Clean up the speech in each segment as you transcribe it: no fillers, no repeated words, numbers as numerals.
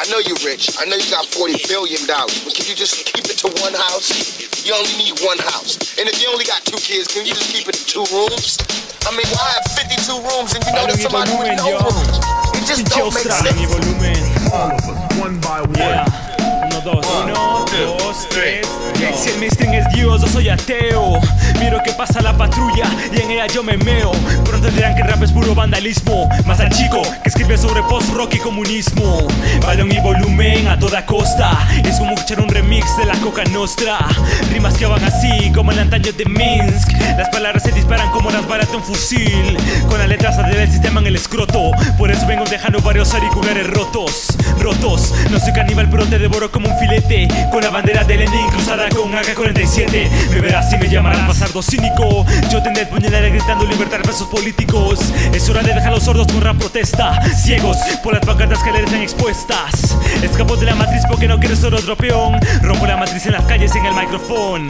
know you're rich. I know you got $40 billion, but can you just keep it to one house? You only need one house. And if you only got 2 kids, can you just keep it to 2 rooms? I mean, why have 52 rooms and you know there's somebody with no rooms? It just don't make sense. All of us, one by one. Yeah. 1, 2, 1, 2, 3. Si el mainstream es Dios, yo soy ateo. Miro que pasa la patrulla y en ella yo me meo. Pronto dirán que el rap es puro vandalismo. Más al chico que escribe sobre post-rock y comunismo. Balón y volumen a toda costa. Es como escuchar un remix de la Coca Nostra. Rimas que van así como el antaño de Minsk. Las palabras se disparan como las balas de un fusil. Con las letras del sistema en el escroto. Por eso vengo dejando varios auriculares rotos. No soy caníbal pero te devoro como un filete. Con la bandera del ending cruzada con AK-47. Me verás y me llamarán bastardo cínico. Yo tendré el puñal gritando libertad de presos políticos. Es hora de dejar a los sordos con rap protesta. Ciegos por las pancartas que le están expuestas. Escapo de la matriz porque no quiero ser otro peón. Rompo la matriz en las calles en el micrófono.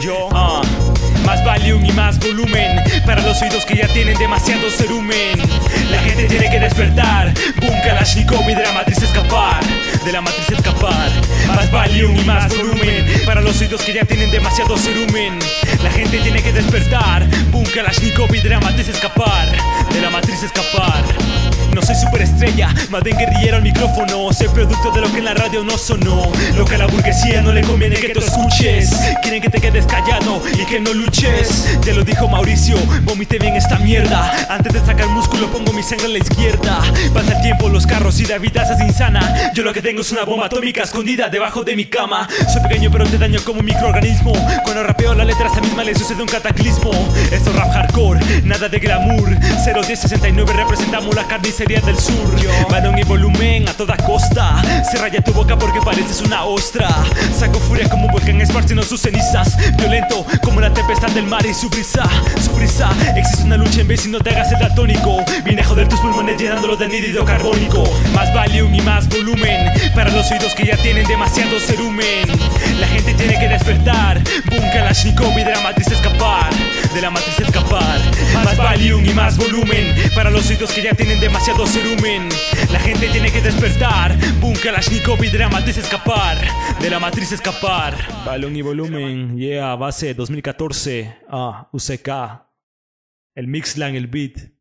Más volumen y más volumen para los oídos que ya tienen demasiado cerumen. La gente tiene que despertar. Boom, Kalashnikov y de la matriz escapar. De la matriz escapar. Más volumen y más volumen para los oídos que ya tienen demasiado cerumen. La gente tiene que despertar. Boom, Kalashnikov y de la matriz escapar. De la matriz escapar. No soy superestrella, más bien guerrillero al micrófono. Soy producto de lo que en la radio no sonó. Lo que a la burguesía no le conviene que tú escuches. Quieren que te quedes callado y que no luches. Te lo dijo Mauricio, vomité bien esta mierda. Antes de sacar músculo pongo mi sangre a la izquierda. Pasa el tiempo, los carros y la vida se hace insana. Yo lo que tengo es una bomba atómica escondida debajo de mi cama. Soy pequeño pero te daño como un microorganismo. Cuando rapeo la letra a esa misma le sucede un cataclismo. Esto es rap hardcore, nada de glamour. 01069 representamos la carnicería del sur. Balón y volumen a toda costa. Se raya tu boca porque pareces una ostra. Saco furia como un volcán esparciendo sus cenizas. Violento como la tempestad del mar y su brisa. Existe una lucha en vez y no te hagas el daltónico. Viene a joder tus pulmones llenándolos de anhídrido carbónico. Más volumen y más volumen para los oídos que ya tienen demasiado cerumen. La gente tiene que despertar. Boom, Kalashnikov y de la matriz escapar. De la matriz escapar. Más volumen y más volumen para los oídos que ya tienen demasiado cerumen. La gente tiene que despertar. Boom, Kalashnikov y de la matriz escapar. De la matriz escapar. Balón y volumen, yeah, base 2014. UCK. El Mixlang, el beat.